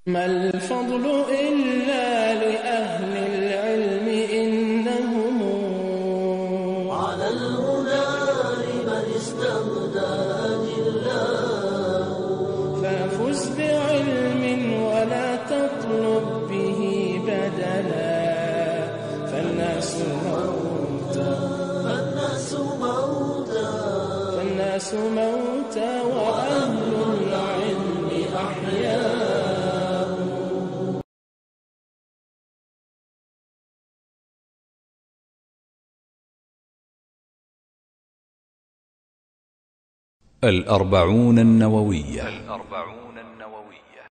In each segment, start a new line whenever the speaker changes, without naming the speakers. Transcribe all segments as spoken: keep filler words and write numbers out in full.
ما الفضل إلا لأهل العلم إنهم
على الهدى لمن استهدى الله.
فافز بعلم ولا تطلب به بدلا فالناس موتى
فالناس موتى
فالناس موتى وأهل العلم أحياء.
الأربعون النووية. الأربعون النووية.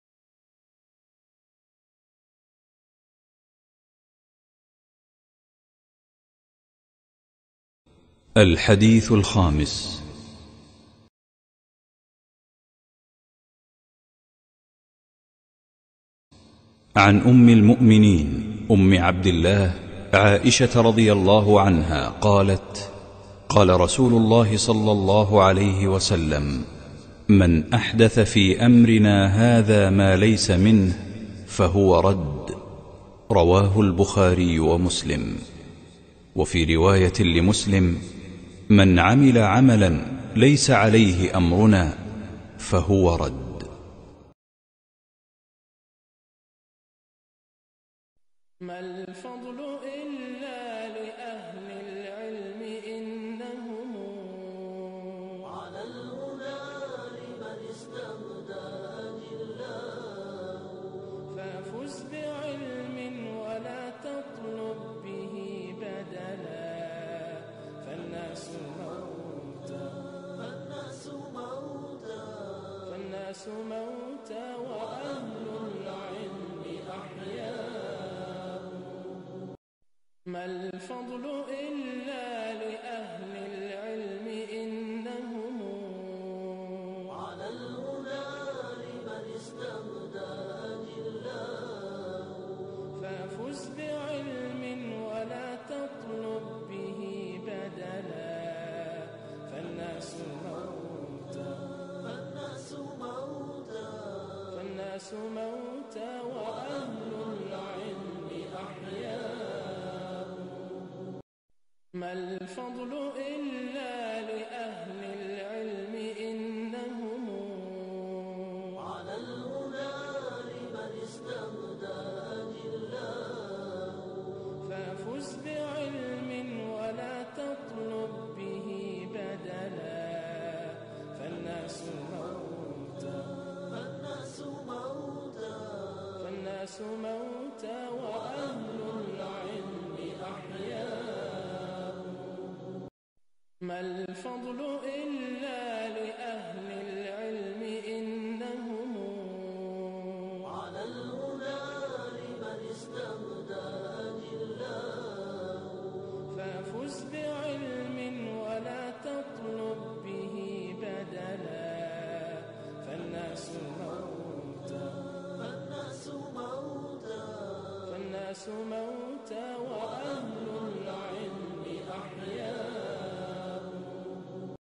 الحديث الخامس. عن أم المؤمنين أم عبد الله عائشة رضي الله عنها قالت: قال رسول الله صلى الله عليه وسلم: من أحدث في أمرنا هذا ما ليس منه فهو رد. رواه البخاري ومسلم. وفي رواية لمسلم: من عمل عملا ليس عليه أمرنا فهو رد.
ما الفضل إلا لأهل العلم إنهم
على الهدى لمن استهدى الله.
فافز بعلم ولا تطلب به بدلا فالناس موتى
فالناس موتى
فالناس موتى وأهل العلم أحياء. ما الفضل إلا لأهل العلم إنهم
على الهدى لمن استهدى الله.
فافز بعلم ولا تطلب به بدلا فالناس موتى
فالناس موتى
فالناس موتى وأهل العلم أحياء. ما الفضل إلا لأهل العلم إنهم
على الهدى لمن استهدى الله.
فافز بعلم ولا تطلب به بدلا فالناس موتى
فالناس موتى
فالناس موتى وأهل العلم أحياء. ما الفضل إلا